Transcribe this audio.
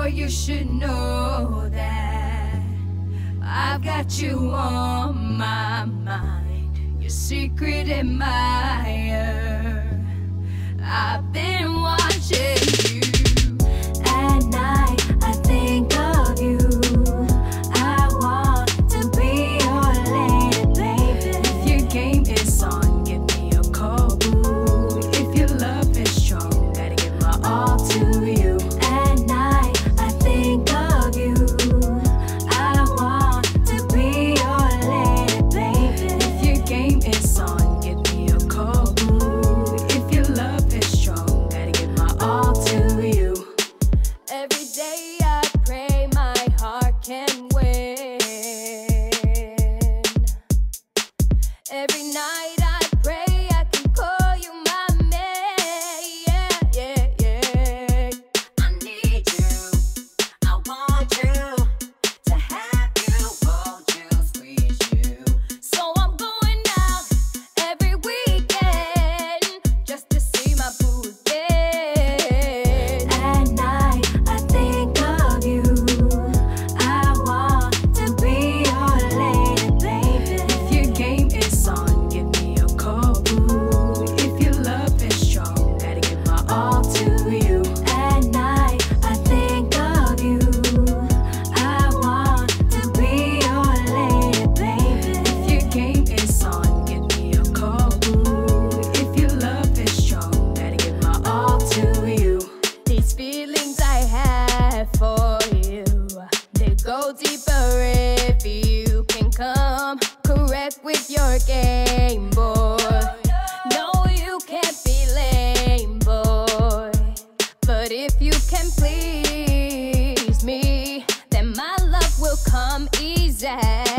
Boy, you should know that I've got you on my mind, your secret admirer. I've been watching you. At night, I think of you. I want to be your lady, baby. If your game is on, give me a call, boo. If your love is strong, gotta give my all to you. At night, I think of you. I want to be your lady, baby. If your game is on, give me a call, boo. If your love is strong, gotta give my all to you. Every day I pray my heart can win. Every night I pray I can call you my man. Yeah, yeah, yeah. I need you, I want you, to have you, hold you, squeeze you. So I'm going out every weekend just to see my boo again. At night I think of you. I want to be your lady, baby. If your game is on, give me a call, boo. If your love is strong, gotta give my all to you. At night I think of you. I want to be your lady, baby. If your game is on, give me a call, boo. If your love is strong, gotta give my all to you. These feelings I have for you, they go deeper if you can come correct with your game, boy. No, you can't be lame, boy. But if you can please me, then my love will come easy.